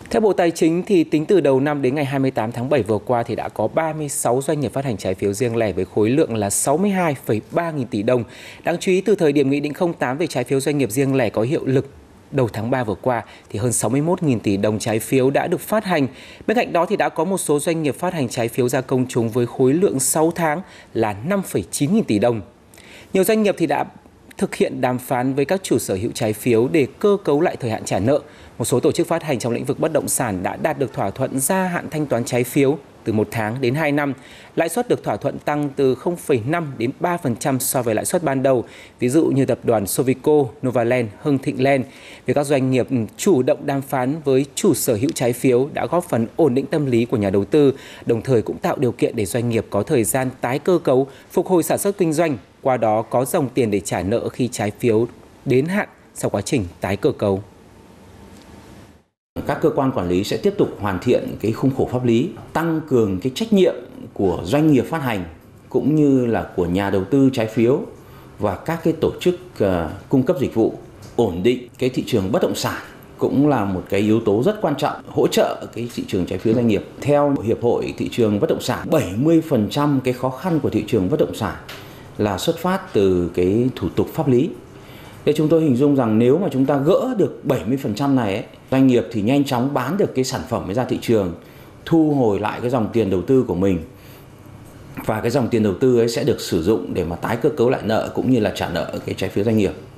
Theo Bộ Tài chính thì tính từ đầu năm đến ngày 28 tháng 7 vừa qua thì đã có 36 doanh nghiệp phát hành trái phiếu riêng lẻ với khối lượng là 62,3 nghìn tỷ đồng. Đáng chú ý từ thời điểm Nghị định 08 về trái phiếu doanh nghiệp riêng lẻ có hiệu lực đầu tháng 3 vừa qua thì hơn 61.000 tỷ đồng trái phiếu đã được phát hành. Bên cạnh đó thì đã có một số doanh nghiệp phát hành trái phiếu ra công chúng với khối lượng 6 tháng là 5,9 nghìn tỷ đồng. Nhiều doanh nghiệp thì đã thực hiện đàm phán với các chủ sở hữu trái phiếu để cơ cấu lại thời hạn trả nợ. Một số tổ chức phát hành trong lĩnh vực bất động sản đã đạt được thỏa thuận gia hạn thanh toán trái phiếu từ 1 tháng đến 2 năm. Lãi suất được thỏa thuận tăng từ 0,5 đến 3% so với lãi suất ban đầu. Ví dụ như tập đoàn Sovico, Novaland, Hưng Thịnh Land. Việc các doanh nghiệp chủ động đàm phán với chủ sở hữu trái phiếu đã góp phần ổn định tâm lý của nhà đầu tư, đồng thời cũng tạo điều kiện để doanh nghiệp có thời gian tái cơ cấu, phục hồi sản xuất kinh doanh, qua đó có dòng tiền để trả nợ khi trái phiếu đến hạn sau quá trình tái cơ cấu. Các cơ quan quản lý sẽ tiếp tục hoàn thiện cái khung khổ pháp lý, tăng cường cái trách nhiệm của doanh nghiệp phát hành cũng như là của nhà đầu tư trái phiếu và các cái tổ chức cung cấp dịch vụ. Ổn định cái thị trường bất động sản cũng là một cái yếu tố rất quan trọng hỗ trợ cái thị trường trái phiếu doanh nghiệp. Theo Hiệp hội Thị trường Bất động sản, 70% cái khó khăn của thị trường bất động sản là xuất phát từ cái thủ tục pháp lý. Thế chúng tôi hình dung rằng nếu mà chúng ta gỡ được 70% này ấy, doanh nghiệp thì nhanh chóng bán được cái sản phẩm ra thị trường, thu hồi lại cái dòng tiền đầu tư của mình. Và cái dòng tiền đầu tư ấy sẽ được sử dụng để mà tái cơ cấu lại nợ cũng như là trả nợ cái trái phiếu doanh nghiệp.